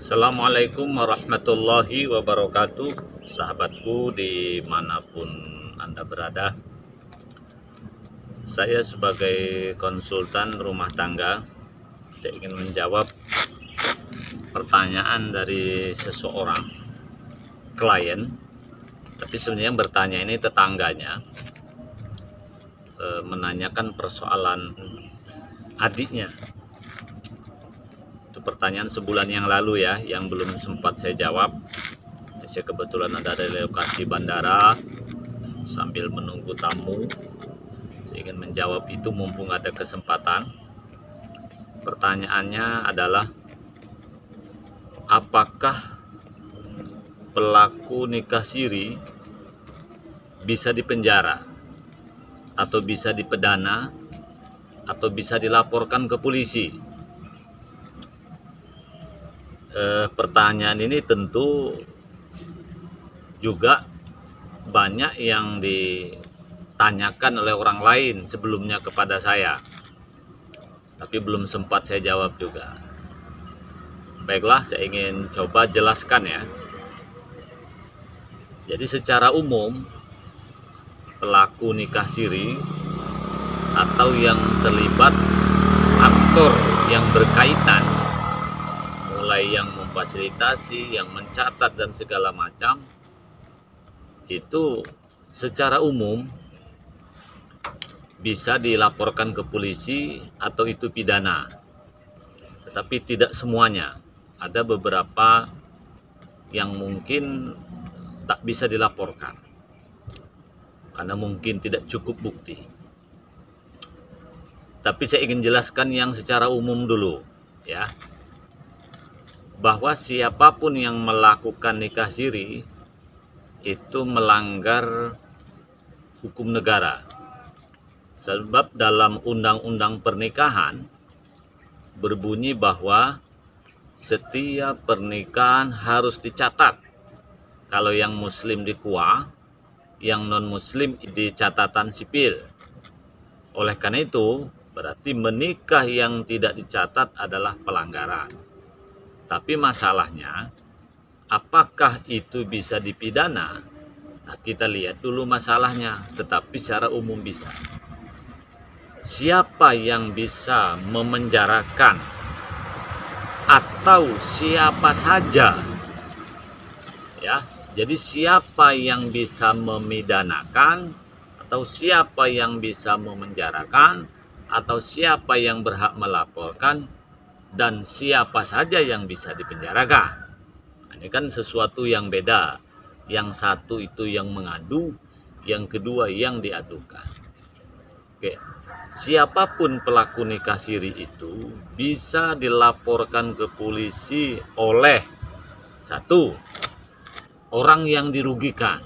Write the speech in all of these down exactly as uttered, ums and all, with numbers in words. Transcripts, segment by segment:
Assalamualaikum warahmatullahi wabarakatuh, sahabatku dimanapun Anda berada. Saya sebagai konsultan rumah tangga, saya ingin menjawab pertanyaan dari seseorang klien, tapi sebenarnya yang bertanya ini tetangganya, e, menanyakan persoalan adiknya. Itu pertanyaan sebulan yang lalu ya, yang belum sempat saya jawab. Saya kebetulan ada di lokasi bandara sambil menunggu tamu. Saya ingin menjawab itu mumpung ada kesempatan. Pertanyaannya adalah, apakah pelaku nikah siri bisa dipenjara atau bisa dipidana atau bisa dilaporkan ke polisi? Eh, pertanyaan ini tentu juga banyak yang ditanyakan oleh orang lain sebelumnya kepada saya, tapi belum sempat saya jawab juga. Baiklah, saya ingin coba jelaskan ya. Jadi secara umum, pelaku nikah siri atau yang terlibat aktor yang berkaitan, mulai yang memfasilitasi, yang mencatat dan segala macam, itu secara umum bisa dilaporkan ke polisi atau itu pidana. Tetapi tidak semuanya. Ada beberapa yang mungkin tak bisa dilaporkan karena mungkin tidak cukup bukti. Tapi saya ingin jelaskan yang secara umum dulu ya, bahwa siapapun yang melakukan nikah siri itu melanggar hukum negara. Sebab dalam undang-undang pernikahan berbunyi bahwa setiap pernikahan harus dicatat. Kalau yang muslim di K U A, yang non-muslim di catatan sipil. Oleh karena itu, berarti menikah yang tidak dicatat adalah pelanggaran. Tapi masalahnya, apakah itu bisa dipidana? Nah, kita lihat dulu masalahnya, tetapi secara umum bisa. Siapa yang bisa memenjarakan atau siapa saja? Ya, jadi siapa yang bisa memidanakan atau siapa yang bisa memenjarakan atau siapa yang berhak melaporkan dan siapa saja yang bisa dipenjarakan. Ini kan sesuatu yang beda. Yang satu itu yang mengadu, yang kedua yang diadukan. Oke. Siapapun pelaku nikah siri itu bisa dilaporkan ke polisi oleh satu, orang yang dirugikan.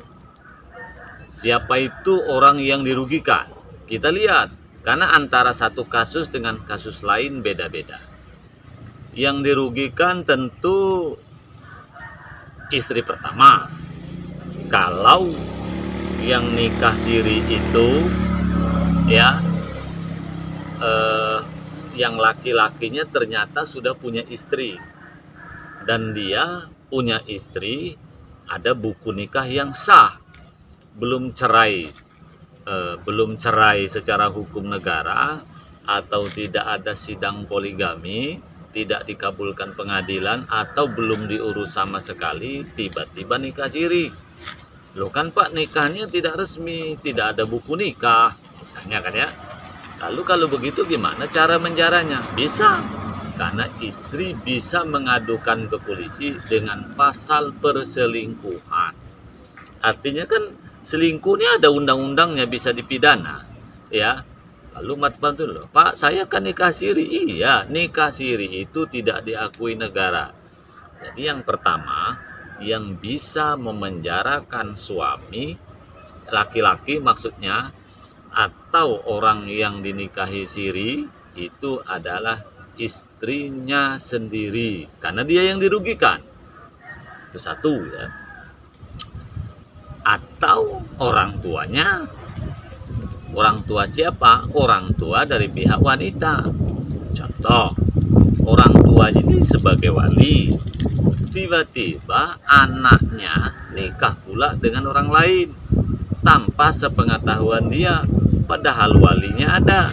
Siapa itu orang yang dirugikan? Kita lihat, karena antara satu kasus dengan kasus lain beda-beda. Yang dirugikan tentu istri pertama. Kalau yang nikah siri itu ya eh, yang laki-lakinya ternyata sudah punya istri dan dia punya istri, ada buku nikah yang sah, belum cerai, eh, belum cerai secara hukum negara, atau tidak ada sidang poligami, tidak dikabulkan pengadilan, atau belum diurus sama sekali, tiba-tiba nikah siri. Loh kan Pak, nikahnya tidak resmi, tidak ada buku nikah, misalnya kan ya. Lalu kalau begitu gimana cara menjaranya? Bisa, karena istri bisa mengadukan ke polisi dengan pasal perselingkuhan. Artinya kan selingkuhnya ada undang-undangnya, bisa dipidana ya. Lalu matban dulu, Pak, saya kan nikah siri. Iya, nikah siri itu tidak diakui negara. Jadi yang pertama, yang bisa memenjarakan suami, laki-laki maksudnya, atau orang yang dinikahi siri, itu adalah istrinya sendiri. Karena dia yang dirugikan. Itu satu ya. Atau orang tuanya. Orang tua siapa? Orang tua dari pihak wanita. Contoh, orang tua ini sebagai wali, tiba-tiba anaknya nikah pula dengan orang lain tanpa sepengetahuan dia, padahal walinya ada.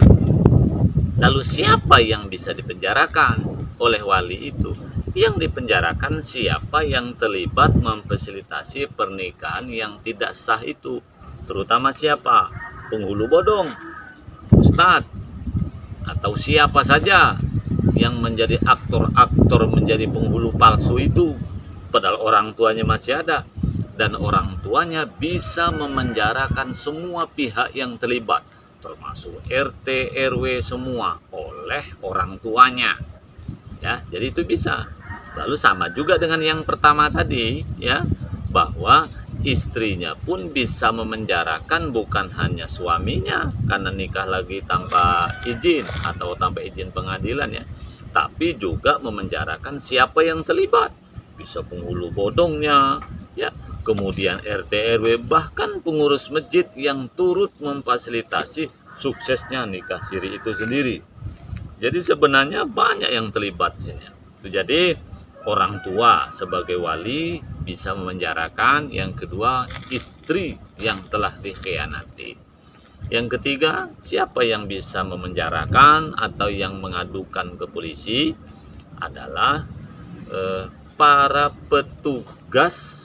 Lalu siapa yang bisa dipenjarakan oleh wali itu? Yang dipenjarakan siapa yang terlibat memfasilitasi pernikahan yang tidak sah itu. Terutama siapa? Penghulu bodong, ustadz, atau siapa saja yang menjadi aktor-aktor menjadi penghulu palsu itu, padahal orang tuanya masih ada, dan orang tuanya bisa memenjarakan semua pihak yang terlibat, termasuk R T R W semua, oleh orang tuanya. Ya, jadi itu bisa. Lalu sama juga dengan yang pertama tadi, ya, bahwa istrinya pun bisa memenjarakan bukan hanya suaminya karena nikah lagi tanpa izin atau tanpa izin pengadilan, ya, tapi juga memenjarakan siapa yang terlibat, bisa penghulu bodongnya, ya, kemudian R T R W, bahkan pengurus masjid yang turut memfasilitasi suksesnya nikah siri itu sendiri. Jadi sebenarnya banyak yang terlibat sini. Jadi orang tua sebagai wali bisa memenjarakan, yang kedua istri yang telah dikhianati. Yang ketiga, siapa yang bisa memenjarakan atau yang mengadukan ke polisi adalah eh, para petugas,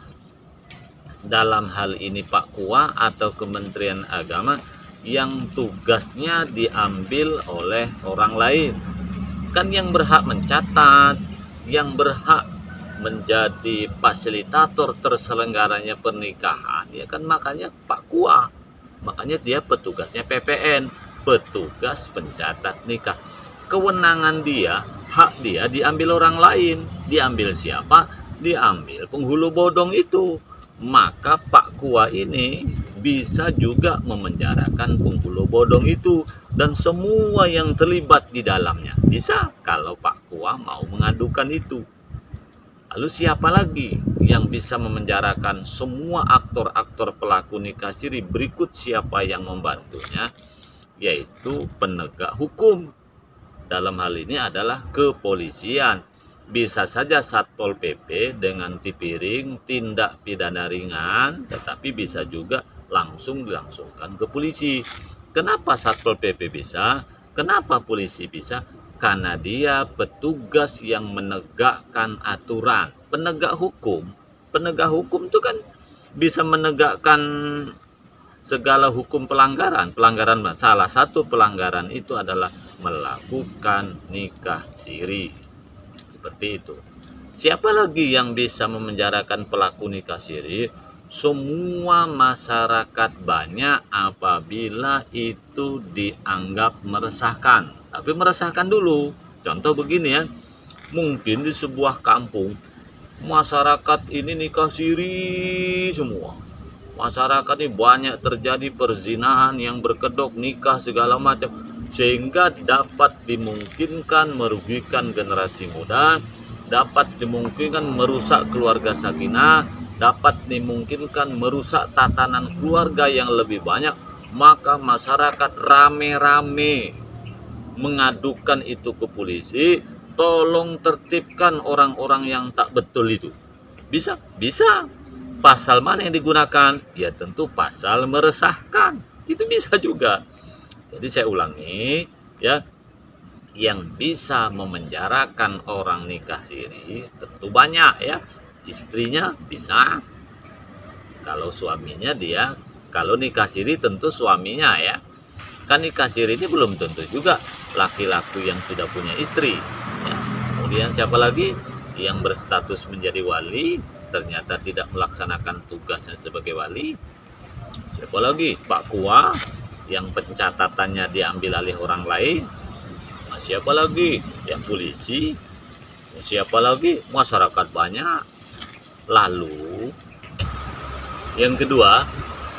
dalam hal ini Pak Kua atau Kementerian Agama, yang tugasnya diambil oleh orang lain. Kan yang berhak mencatat, yang berhak menjadi fasilitator terselenggaranya pernikahan, ya kan, makanya Pak Kua. Makanya dia petugasnya P P N, petugas pencatat nikah. Kewenangan dia, hak dia diambil orang lain. Diambil siapa? Diambil penghulu bodong itu. Maka Pak Kua ini bisa juga memenjarakan penghulu bodong itu dan semua yang terlibat di dalamnya. Bisa kalau Pak Kua mau mengadukan itu. Lalu siapa lagi yang bisa memenjarakan semua aktor-aktor pelaku nikah siri berikut siapa yang membantunya? Yaitu penegak hukum. Dalam hal ini adalah kepolisian. Bisa saja Satpol P P dengan tipiring tindak pidana ringan, tetapi bisa juga langsung dilangsungkan ke polisi. Kenapa Satpol P P bisa? Kenapa polisi bisa? Karena dia petugas yang menegakkan aturan. Penegak hukum, penegak hukum itu kan bisa menegakkan segala hukum pelanggaran. Pelanggaran, salah satu pelanggaran itu adalah melakukan nikah siri. Seperti itu. Siapa lagi yang bisa memenjarakan pelaku nikah siri? Semua masyarakat banyak apabila itu dianggap meresahkan. Tapi meresahkan dulu. Contoh begini, ya. Mungkin di sebuah kampung masyarakat ini nikah siri semua. Masyarakat ini banyak terjadi perzinahan yang berkedok, nikah segala macam, sehingga dapat dimungkinkan merugikan generasi muda, dapat dimungkinkan merusak keluarga sakinah, dapat dimungkinkan merusak tatanan keluarga yang lebih banyak. Maka masyarakat rame-rame mengadukan itu ke polisi, tolong tertibkan orang-orang yang tak betul itu. Bisa? Bisa. Pasal mana yang digunakan? Ya tentu pasal meresahkan. Itu bisa juga. Jadi saya ulangi, ya, yang bisa memenjarakan orang nikah siri tentu banyak, ya. Istrinya bisa. Kalau suaminya dia, kalau nikah siri tentu suaminya, ya. Kan nikah siri ini belum tentu juga laki-laki yang sudah punya istri, ya. Kemudian siapa lagi yang berstatus menjadi wali ternyata tidak melaksanakan tugasnya sebagai wali? Siapa lagi? Pak Kua yang pencatatannya diambil alih orang lain. Nah, siapa lagi? Yang polisi. Siapa lagi? Masyarakat banyak. Lalu yang kedua,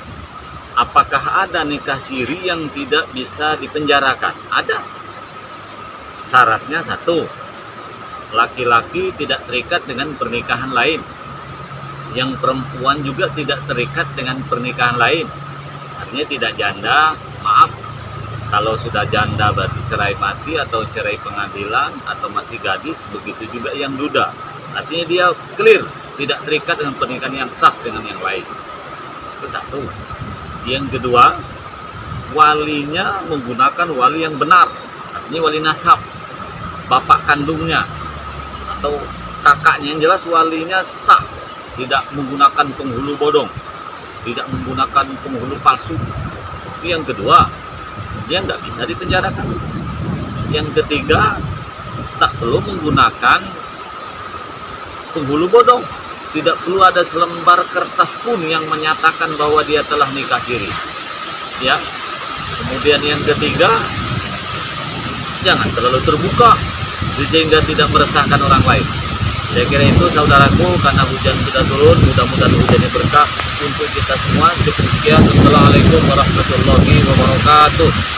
apakah ada nikah siri yang tidak bisa dipenjarakan? Ada. Syaratnya satu, laki-laki tidak terikat dengan pernikahan lain. Yang perempuan juga tidak terikat dengan pernikahan lain. Artinya tidak janda, maaf. Kalau sudah janda berarti cerai mati atau cerai pengadilan, atau masih gadis, begitu juga yang duda. Artinya dia clear, tidak terikat dengan pernikahan yang sah dengan yang lain. Itu satu. Yang kedua, walinya menggunakan wali yang benar, artinya wali nasab, bapak kandungnya atau kakaknya, yang jelas walinya sah, tidak menggunakan penghulu bodong, tidak menggunakan penghulu palsu. Itu yang kedua, dia nggak bisa dipenjarakan. Yang ketiga, tak perlu menggunakan penghulu bodong, tidak perlu ada selembar kertas pun yang menyatakan bahwa dia telah nikah siri. Ya. Kemudian yang ketiga, jangan terlalu terbuka sehingga tidak meresahkan orang lain. Saya kira itu saudaraku, karena hujan sudah turun, mudah-mudahan hujannya berkah untuk kita semua. Cukup sekian. Assalamualaikum warahmatullahi wabarakatuh.